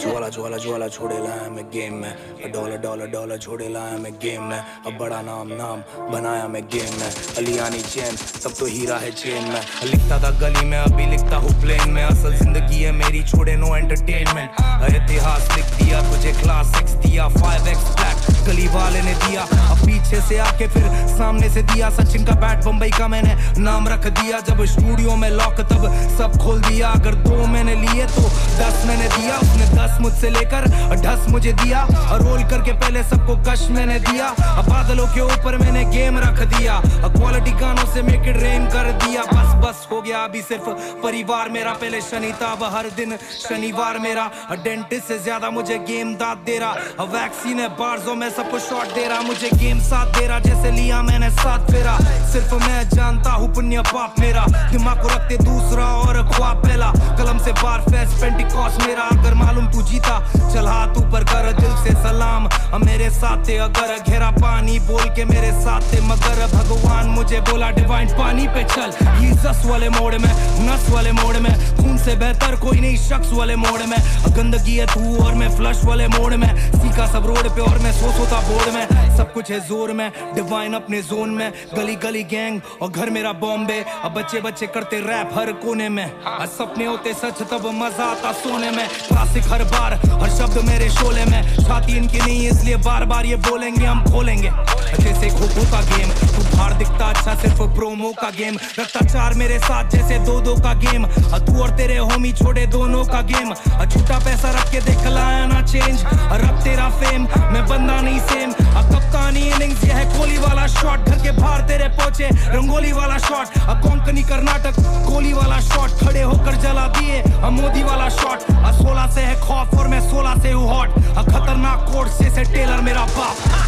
ज्वाला छोड़े लाया मैं गेम में, डॉलर छोड़े लाया मैं गेम में, अब बड़ा नाम बनाया मैं गेम में, अलियानी चैन सब तो हीरा है चेन में, लिखता था गली में अभी लिखता हूँ प्लेन में, असल जिंदगी है मेरी छोड़े नो एंटरटेनमेंट, इतिहास लिख दिया तुझे क्लास 6 दिया 5x फ्लैट गली वाले ने दिया, अब पीछे से आके फिर सामने से दिया, सचिन का बैट बम्बई का मैंने नाम रख दिया, जब स्टूडियो में लॉक तब सब खोल दिया, अगर 2 मैंने लिए तो 10 मैंने दिया, उसने 10 मुझसे लेकर 10 मुझे दिया, और रोल करके पहले सबको कश मैंने दिया, अब बादलों के ऊपर मैंने गेम रख दिया, क्वालिटी गानों से मेक इट रेन कर दिया, बस हो गया अभी सिर्फ परिवार मेरा, पहले शनि था अब हर दिन शनिवार मेरा, डेंटिस्ट से ज्यादा मुझे गेम दाद दे रहा, वैक्सीन है बार्जों में सबको शॉट दे रहा, मुझे गेम साथ दे रहा, जैसे लिया मैंने साथ फेरा, सिर्फ मैं जानता हूँ पुण्य पाप मेरा, दिमाग को रखते दूसरा और ख्वाब पहला, कलम से बार फेस्ट पेंटिकॉस्ट मेरा, अगर मालूम तू जीता चल हाथ ऊपर कर दिल से सलाम, मेरे साथ थे अगर घेरा पानी बोल के मेरे साथ थे, मगर भगवान मुझे बोला डिवाइन पानी पे चल, ये जस वाले मोड़ में नस वाले मोड़ में, खून से बेहतर कोई नहीं शख्स वाले मोड़ में, गंदगी है तू और मैं फ्लश वाले मोड़ में, सीखा सब रोड पे और मैं सोता बोर्ड में, सब कुछ है जोर में डिवाइन अपने जोन में, गली गली गैंग और घर मेरा बॉम्बे, अब बच्चे करते रैप हर कोने में, सपने होते सच तब मजा आता सोने में, क्लासिक हर बार हर शब्द मेरे शोले में, छाती इनकी नहीं इसलिए बार बार ये बोलेंगे हम खोलेंगे, जैसे खो का गेम तू बाहर दिखता अच्छा सिर्फ प्रोमो का गेम, रखता 4 मेरे साथ जैसे 2-2 का गेम, तू और तेरे होमी छोड़े दोनों का गेम, झूठा पैसा रख के देख लाया ना चेंज, रब तेरा फेम मैं बंदा नहीं सेम, कप्तानी इनिंग्स ये है कोहली वाला शॉट, घर के बाहर तेरे पहुंचे रंगोली वाला शॉट, कोंकणी कर्नाटक कोहली वाला शॉट, खड़े होकर जला दिए मोदी वाला शॉट, 16 से है खौफ और मैं 16 से हूँ हॉट, खतरनाक कोर्ट से टेलर मेरा बाप।